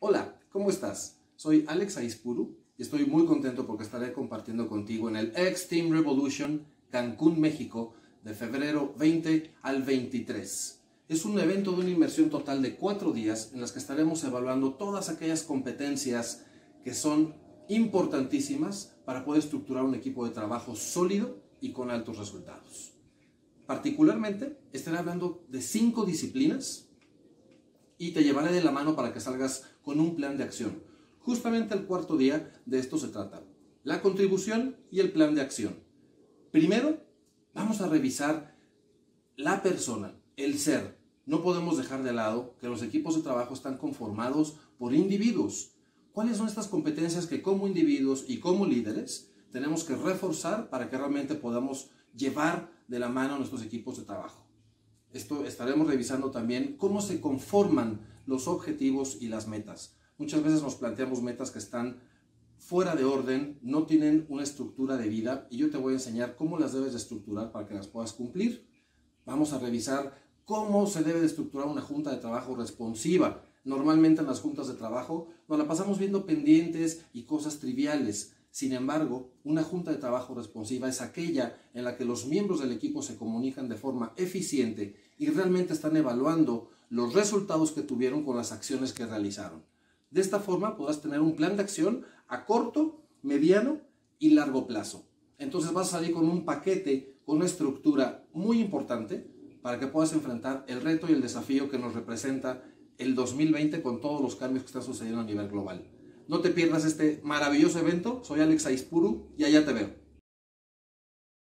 Hola, ¿cómo estás? Soy Alex Aispuru y estoy muy contento porque estaré compartiendo contigo en el X-Team Revolution Cancún, México, de febrero 20 al 23. Es un evento de una inmersión total de 4 días en las que estaremos evaluando todas aquellas competencias que son importantísimas para poder estructurar un equipo de trabajo sólido y con altos resultados. Particularmente, estaré hablando de 5 disciplinas y te llevaré de la mano para que salgas con un plan de acción. Justamente el cuarto día de esto se trata: la contribución y el plan de acción. Primero, vamos a revisar la persona, el ser. No podemos dejar de lado que los equipos de trabajo están conformados por individuos. ¿Cuáles son estas competencias que como individuos y como líderes tenemos que reforzar para que realmente podamos llevar de la mano a nuestros equipos de trabajo? Estaremos revisando también cómo se conforman los objetivos y las metas. Muchas veces nos planteamos metas que están fuera de orden, no tienen una estructura de vida, y yo te voy a enseñar cómo las debes de estructurar para que las puedas cumplir. Vamos a revisar cómo se debe de estructurar una junta de trabajo responsiva. Normalmente en las juntas de trabajo nos la pasamos viendo pendientes y cosas triviales. Sin embargo, una junta de trabajo responsiva es aquella en la que los miembros del equipo se comunican de forma eficiente y realmente están evaluando los resultados que tuvieron con las acciones que realizaron. De esta forma podrás tener un plan de acción a corto, mediano y largo plazo. Entonces vas a salir con un paquete, con una estructura muy importante para que puedas enfrentar el reto y el desafío que nos representa el 2020 con todos los cambios que están sucediendo a nivel global. No te pierdas este maravilloso evento. Soy Alex Aispuru y allá te veo.